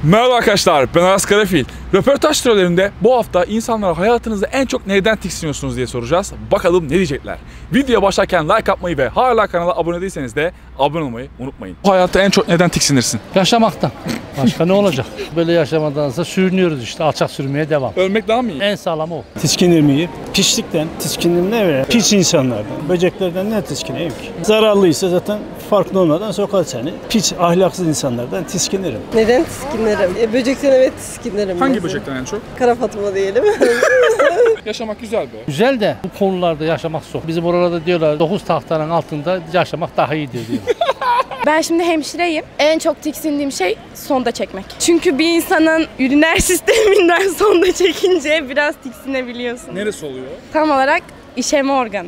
Merhaba arkadaşlar, ben Aras Karafil. Röportaj türevlerinde bu hafta insanlara hayatınızda en çok neyden tiksiniyorsunuz diye soracağız. Bakalım ne diyecekler. Videoya başlarken like atmayı ve hala kanala abone değilseniz de abone olmayı unutmayın. Bu hayatta en çok neden tiksinirsin? Yaşamaktan. Başka ne olacak? Böyle yaşamadansa sürünüyoruz işte. Alçak sürmeye devam. Ölmek daha mı iyi? En sağlamı o. Tiskinir miyim? Piçlikten, tiskinliğim ne öyle? Piç insanlardan, böceklerden ne tiskineyim ki? Zararlıysa zaten farklı olmadan sokar seni. Piç, ahlaksız insanlardan tiskinirim. Neden tiskinirim? Böcekten evet tiskinirim. Hangi mesela. böcekten en çok? Kara Fatma diyelim. Yaşamak güzel be. Güzel de bu konularda yaşamak zor. Bizim oralarda diyorlar 9 tahtanın altında yaşamak daha iyidir diyor. Ben şimdi hemşireyim. En çok tiksindiğim şey sonda çekmek. Çünkü bir insanın üriner sisteminden sonda çekince biraz tiksinebiliyorsun. Neresi oluyor? Tam olarak işeme organı.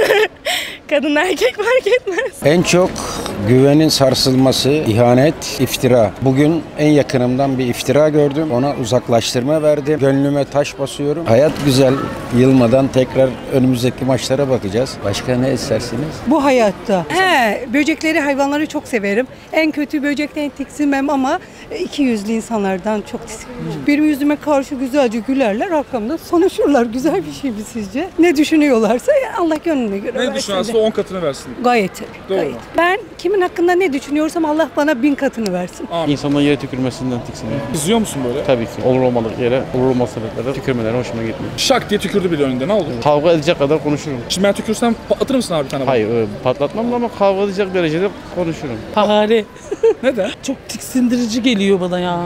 Kadın erkek fark etmez. En çok güvenin sarsılması, ihanet, iftira. Bugün en yakınımdan bir iftira gördüm. Ona uzaklaştırma verdim. Gönlüme taş basıyorum. Hayat güzel. Yılmadan tekrar önümüzdeki maçlara bakacağız. Başka ne istersiniz? Bu hayatta. Böcekleri, hayvanları çok severim. En kötü böcekten tiksinmem ama iki yüzlü insanlardan çok tiksinirim. Benim yüzüme karşı güzelce gülerler, arkamda konuşurlar. Güzel bir şey mi sizce? Ne düşünüyorlarsa Allah gönlüne göre versin. Ne düşünüyorsa 10 katını versin. Gayet. Doğru. Gayet. Ben kimin hakkında ne düşünüyorsam Allah bana 1000 katını versin. İnsanların yere tükürmesinden tiksiniyor. İzliyor musun böyle? Tabii ki. Olur olmadık yere, olur olmaz sebeplere tükürmeleri hoşuma gitmiyor. Şak diye tükürdü biri önünde, ne olur? Kavga edecek kadar konuşurum. Şimdi ben tükürsem patlatır mısın abi bir tane? Hayır, patlatmam ama kavga edecek derecede konuşurum. Fare. Neden? Çok tiksindirici geliyor bana ya.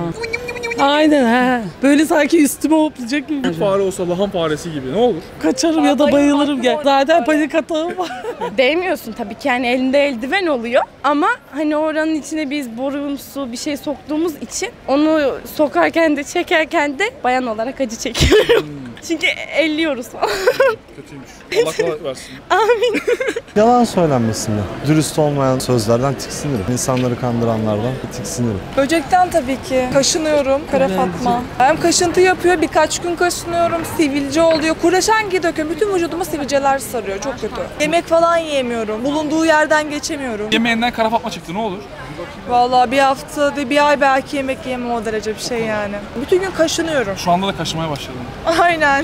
Aynen ha. Böyle sanki üstüme hoplayacak gibi. Bir fare olsa lahan faresi gibi, ne olur? Kaçarım ya da bayılırım. Zaten panik atağım var. Değmiyorsun tabii ki, yani elinde eldiven oluyor ama hani oranın içine biz borumsu bir şey soktuğumuz için onu sokarken de çekerken de bayan olarak acı çekiyorum. Çünkü elliyoruz falan. Kötüymüş. Allah kolaylık versin. Amin. Yalan söylenmesini, dürüst olmayan sözlerden tiksinirim. İnsanları kandıranlardan tiksinirim. Böcekten tabii ki. Kaşınıyorum. Kara Fatma. Hem kaşıntı yapıyor, birkaç gün kaşınıyorum, sivilce oluyor. Kuraşengi döküyorum. Bütün vücuduma sivilceler sarıyor. Çok kötü. Yemek falan yiyemiyorum. Bulunduğu yerden geçemiyorum. Yemeğinden kara fatma çıktı, ne olur? Vallahi bir hafta, bir ay belki yemek yemem o derece bir şey yani. Bütün gün kaşınıyorum. Şu anda da kaşımaya başladım. Aynen.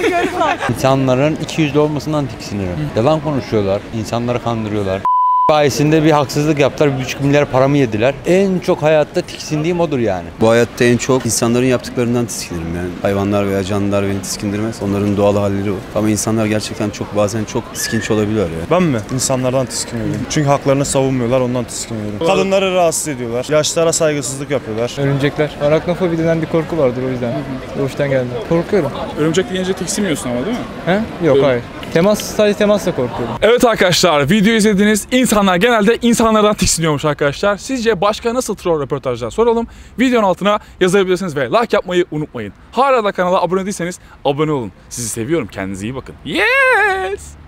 İnsanların ikiyüzlü olmasından tiksiniyorum. Yalan konuşuyorlar, insanları kandırıyorlar. Bayesinde bir haksızlık yaptılar, 1,5 milyar paramı yediler. En çok hayatta tiksindiğim odur yani. Bu hayatta en çok insanların yaptıklarından tiskinirim yani. Hayvanlar veya canlılar beni tiskindirmez. Onların doğal halleri o. Ama insanlar gerçekten bazen çok tiskinç olabiliyor ya. Ben mi? İnsanlardan tiskiniyorum. Çünkü haklarını savunmuyorlar, ondan tiskiniyorum. Kadınları rahatsız ediyorlar. Yaşlılara saygısızlık yapıyorlar. Örümcekler. Arachnofobi denen bir korku vardır o yüzden. Doğuştan geldi. Korkuyorum. Örümcek deyince tiksinmiyorsun ama değil mi? He? Yok, hayır. Sadece temasla korkuyorum. Evet arkadaşlar, video izlediniz. İnsanlar genelde insanlardan tiksiniyormuş arkadaşlar. Sizce başka nasıl troll röportajlar soralım? Videonun altına yazabilirsiniz ve like yapmayı unutmayın. Hala da kanala abone değilseniz abone olun. Sizi seviyorum. Kendinize iyi bakın. Yes!